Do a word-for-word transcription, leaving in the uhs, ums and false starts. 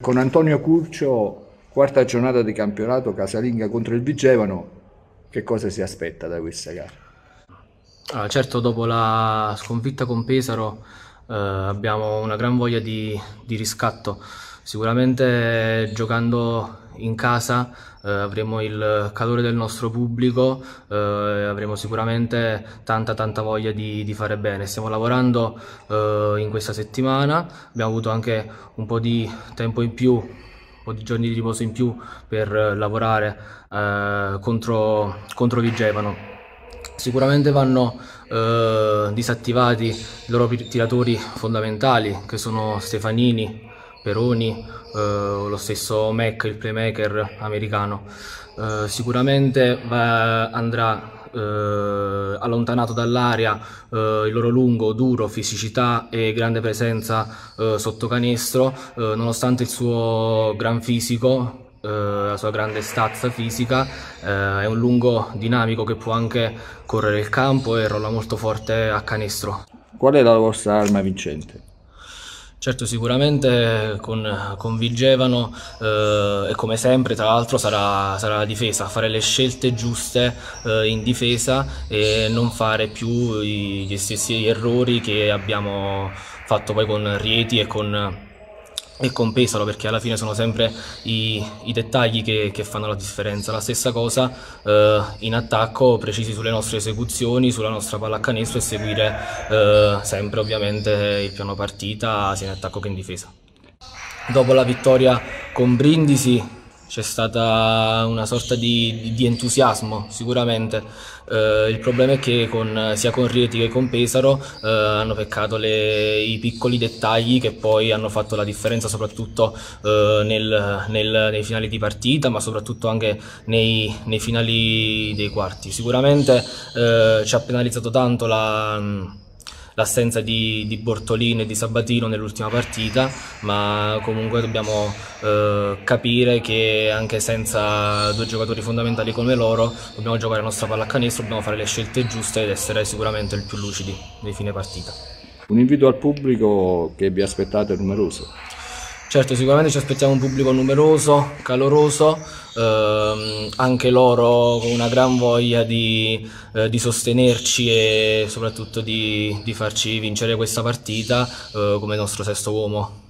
con Antonio Curcio, quarta giornata di campionato casalinga contro il Vigevano, che cosa si aspetta da questa gara? Allora, certo, dopo la sconfitta con Pesaro eh, abbiamo una gran voglia di, di riscatto. Sicuramente giocando in casa eh, avremo il calore del nostro pubblico, eh, avremo sicuramente tanta tanta voglia di, di fare bene. Stiamo lavorando eh, in questa settimana, abbiamo avuto anche un po' di tempo in più, un po' di giorni di riposo in più per lavorare eh, contro, contro Vigevano. Sicuramente vanno eh, disattivati i loro tiratori fondamentali, che sono Stefanini, Peroni, eh, lo stesso Mac, il playmaker americano. Eh, sicuramente va, andrà eh, allontanato dall'area eh, il loro lungo, duro, fisicità e grande presenza eh, sotto canestro, eh, nonostante il suo gran fisico. Eh, la sua grande stazza fisica, eh, è un lungo dinamico che può anche correre il campo e rolla molto forte a canestro. Qual è la vostra arma vincente? Certo, sicuramente con, con Vigevano eh, e come sempre tra l'altro sarà, sarà la difesa, fare le scelte giuste eh, in difesa e non fare più i, gli stessi errori che abbiamo fatto poi con Rieti e con, e con Pesaro, perché alla fine sono sempre i, i dettagli che, che fanno la differenza. La stessa cosa eh, in attacco, precisi sulle nostre esecuzioni, sulla nostra pallacanestro e seguire eh, sempre ovviamente il piano partita sia in attacco che in difesa. Dopo la vittoria con Brindisi c'è stata una sorta di, di entusiasmo sicuramente. Eh, il problema è che con, sia con Rieti che con Pesaro eh, hanno peccato le, i piccoli dettagli che poi hanno fatto la differenza, soprattutto eh, nel, nel, nei finali di partita, ma soprattutto anche nei, nei finali dei quarti. Sicuramente eh, ci ha penalizzato tanto la l'assenza di, di Bortolino e di Sabatino nell'ultima partita, ma comunque dobbiamo eh, capire che anche senza due giocatori fondamentali come loro dobbiamo giocare la nostra pallacanestro, dobbiamo fare le scelte giuste ed essere sicuramente il più lucidi nei fine partita. Un invito al pubblico che vi aspettate numeroso. Certo, sicuramente ci aspettiamo un pubblico numeroso, caloroso, ehm, anche loro con una gran voglia di, eh, di sostenerci e soprattutto di, di farci vincere questa partita eh, come nostro sesto uomo.